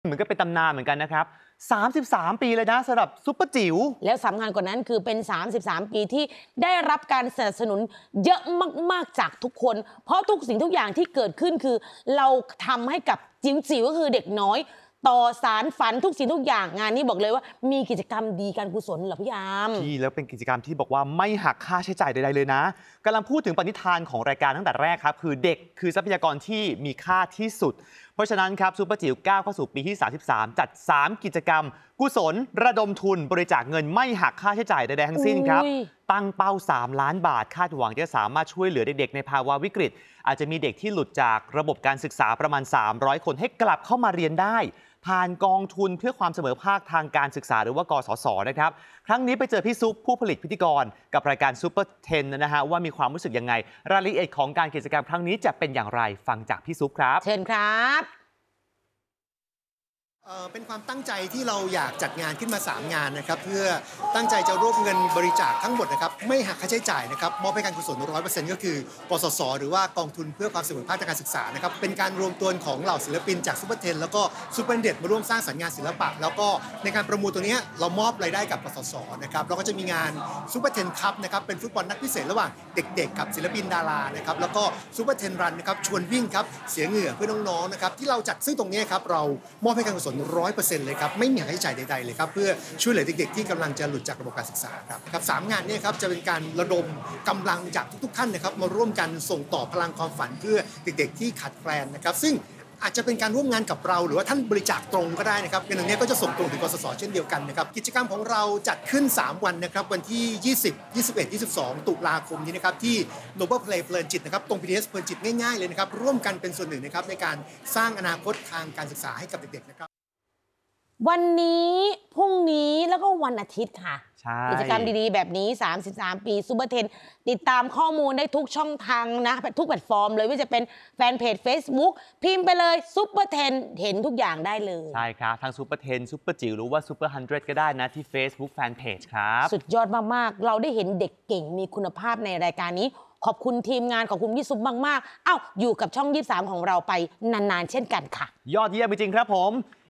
เหมือนกับเป็นตำนานเหมือนกันนะครับ33 ปีเลยนะสำหรับซุปเปอร์จิ๋วแล้วสำคัญกว่านั้นคือเป็น33 ปีที่ได้รับการสนับสนุนเยอะมากๆจากทุกคนเพราะทุกสิ่งทุกอย่างที่เกิดขึ้นคือเราทำให้กับจิ๋วก็คือเด็กน้อยต่อสารฝันทุกสิ่งทุกอย่างงานนี้บอกเลยว่ามีกิจกรรมดีการกุศลเหรอพี่ยามที่แล้วเป็นกิจกรรมที่บอกว่าไม่หักค่าใช้จ่ายใดๆเลยนะกำลังพูดถึงปณิธานของรายการตั้งแต่แรกครับคือเด็กคือทรัพยากรที่มีค่าที่สุดเพราะฉะนั้นครับซุปเปอร์จิ๋วก้าวเข้าสู่ปีที่33จัด3กิจกรรมกุศลระดมทุนบริจาคเงินไม่หักค่าใช้จ่ายใดๆทั้งสิ้นครับตั้งเป้า3 ล้านบาทคาดหวังจะสามารถช่วยเหลือเด็กๆในภาวะวิกฤตอาจจะมีเด็กที่หลุดจากระบบการศึกษาประมาณ300 คนให้กลับเข้ามาเรียนได้ผ่านกองทุนเพื่อความเสมอภาคทางการศึกษาหรือว่ากสศนะครับครั้งนี้ไปเจอพี่ซุปผู้ผลิตพิธีกรกับรายการซูเปอร์10นะฮะว่ามีความรู้สึกยังไงรายละเอียดของการกิจกรรมครั้งนี้จะเป็นอย่างไรฟังจากพี่ซุปครับเชิญครับเป็นความตั้งใจที่เราอยากจัดงานขึ้นมา3 งานนะครับเพื่อตั้งใจจะรวบเงินบริจาคทั้งหมดนะครับไม่หักค่าใช้จ่ายนะครับมอบให้การกุศล 100% ก็คือกสศหรือว่ากองทุนเพื่อความเสมอภาคทางการศึกษานะครับเป็นการรวมตัวของเหล่าศิลปินจากซุปเปอร์10แล้วก็ซุปเปอร์เด็ดมาร่วมสร้างสรรค์งานศิลปะแล้วก็ในการประมูลตัวนี้เรามอบรายได้กับกสศนะครับเราก็จะมีงานซุปเปอร์10คัพนะครับเป็นฟุตบอลนัดพิเศษระหว่างเด็กๆกับศิลปินดารานะครับแล้วก็ซุปเปอร์10รันนะครับชวนวิ่งครับเสียเหงื่อเพื่อน้องๆนะครับที่เราจัดซึ่งตรงนี้ครับเรามอบให้การกุศล 100% เลยครับไม่มีค่าใช้จ่ายใดๆเลยครับเพื่อช่วยเหลือเด็กๆที่กำลังจะหลุดจากระบบการศึกษาครับ3 งานนี้ครับจะเป็นการระดมกำลังจากทุกๆท่านนะครับมาร่วมกันส่งต่อพลังความฝันเพื่อเด็กๆที่ขาดแคลนนะครับซึ่งอาจจะเป็นการร่วมงานกับเราหรือว่าท่านบริจาคตรงก็ได้นะครับเงินตรงนี้ก็จะส่งตรงถึงกสศเช่นเดียวกันนะครับกิจกรรมของเราจัดขึ้น3 วันนะครับวันที่20 21 22 ตุลาคมนี้นะครับที่ Noble Play เพลินจิตนะครับตรง PTS เพลินจิตง่ายๆเลยนะครับร่วมกันเป็นส่วนหนึ่งนะครับในการสร้างอนาคตทางการศึกษาให้กับเด็กๆนะครับวันนี้พรุ่งนี้แล้วก็วันอาทิตย์ค่ะกิจกรรมดีๆแบบนี้33 ปีซูเปอร์10ติดตามข้อมูลได้ทุกช่องทางนะทุกแพลตฟอร์มเลยไม่ว่าจะเป็นแฟนเพจ Facebook พิมพ์ไปเลยซูเปอร์10เห็นทุกอย่างได้เลยใช่ครับทั้งซูเปอร์10ซูเปอร์จิ๋วหรือว่าซูเปอร์100ก็ได้นะที่ Facebook Fanpage ครับสุดยอดมากๆเราได้เห็นเด็กเก่งมีคุณภาพในรายการนี้ขอบคุณทีมงานขอบคุณพี่ซุปมากๆอยู่กับช่อง23ของเราไปนานๆเช่นกันค่ะยอดเยี่ยมจริงๆครับผม